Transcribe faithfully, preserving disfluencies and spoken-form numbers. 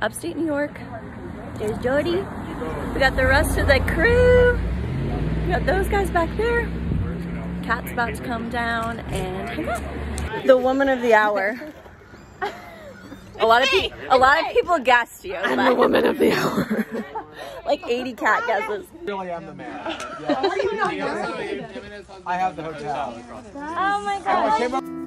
upstate New York. There's Jody. We got the rest of the crew. We got those guys back there. Kat's about to come down and hang out. The woman of the hour. A lot of people, a lot of people guessed you. I'm the woman of the hour. Like eighty cat guesses. Really, I'm the man. Yeah. I have the hotel. Oh my god.